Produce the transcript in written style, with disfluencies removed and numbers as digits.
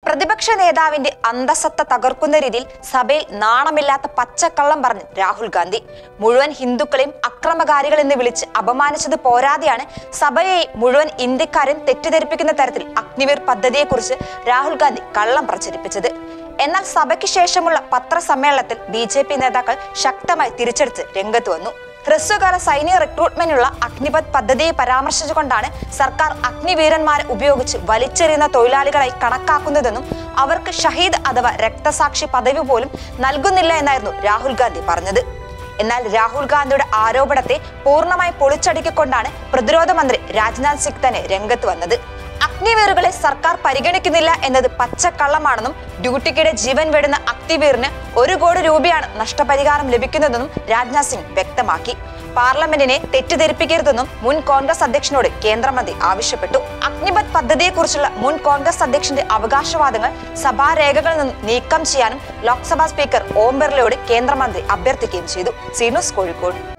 പ്രതിപക്ഷ നേതാവിന്റെ അന്തസത്ത തകർക്കുന്ന രീതിയിൽ സഭയിൽ നാണമില്ലാത്ത പച്ചക്കള്ളം പറഞ്ഞ് രാഹുൽ ഗാന്ധി മുഴുവൻ ഹിന്ദുക്കളെയും അക്രമകാരികളെന്ന് വിളിച്ച് അപമാനിച്ചത് പോരാതെയാണ് സഭയെ മുഴുവൻ ഇന്ത്യക്കാരും തെറ്റിദ്ധരിപ്പിക്കുന്ന തരത്തിൽ അഗ്നിവീർ പദ്ധതിയെക്കുറിച്ച് രാഹുൽ ഗാന്ധി കള്ളം പ്രചരിപ്പിച്ചത്. എന്നാൽ സഭയ്ക്ക് ശേഷമുള്ള പത്രസമ്മേളനത്തിൽ BJP നേതാക്കൾ ശക്തമായി തിരിച്ചടിച്ച് രംഗത്ത് വന്നു. ഹ്രസ്വകാല സൈനിക റിക്രൂട്ട്മെന്റിനുള്ള അഗ്നിപഥ് പദ്ധതിയെ പരാമർശിച്ചുകൊണ്ടാണ് സർക്കാർ അഗ്നിവീരന്മാരെ ഉപയോഗിച്ച് വലിച്ചെറിയുന്ന തൊഴിലാളികളായി കണക്കാക്കുന്നതെന്നും അവർക്ക് ഷഹീദ് അഥവാ രക്തസാക്ഷി പദവി പോലും നൽകുന്നില്ല എന്നായിരുന്നു രാഹുൽ ഗാന്ധി പറഞ്ഞത്. എന്നാൽ രാഹുൽ ഗാന്ധിയുടെ ആരോപണത്തെ പൂർണ്ണമായി പൊളിച്ചടുക്കിക്കൊണ്ടാണ് പ്രതിരോധ മന്ത്രി രാജ്നാഥ് സിംഗ് തന്നെ രംഗത്ത് വന്നത്. അഗ്നിവീറുകളെ സർക്കാർ പരിഗണിക്കുന്നില്ല എന്നത് പച്ചക്കള്ളമാണെന്നും ഡ്യൂട്ടിക്കിടെ ജീവൻ വെടുന്ന അഗ്നിവീറിന് 1 കോടി രൂപയാണ് നഷ്ടപരിഹാരം ലഭിക്കുന്നതെന്നും രാജ്നാഥ് സിംഗ് വ്യക്തമാക്കി. പാർലമെന്റിനെ തെറ്റിദ്ധരിപ്പിക്കരുതെന്നും മുൻ കോൺഗ്രസ് അധ്യക്ഷനോട് കേന്ദ്രമന്ത്രി ആവശ്യപ്പെട്ടു. അഗ്നിപഥ് പദ്ധതിയെക്കുറിച്ചുള്ള മുൻ കോൺഗ്രസ് അധ്യക്ഷന്റെ അവകാശവാദങ്ങൾ സഭാരേഖകളിൽ നിന്ന് നീക്കം ചെയ്യാനും ലോക്സഭാ സ്പീക്കർ ഓം ബിർളയോട് കേന്ദ്രമന്ത്രി അഭ്യർത്ഥിക്കുകയും ചെയ്തു. C news Kozhikode.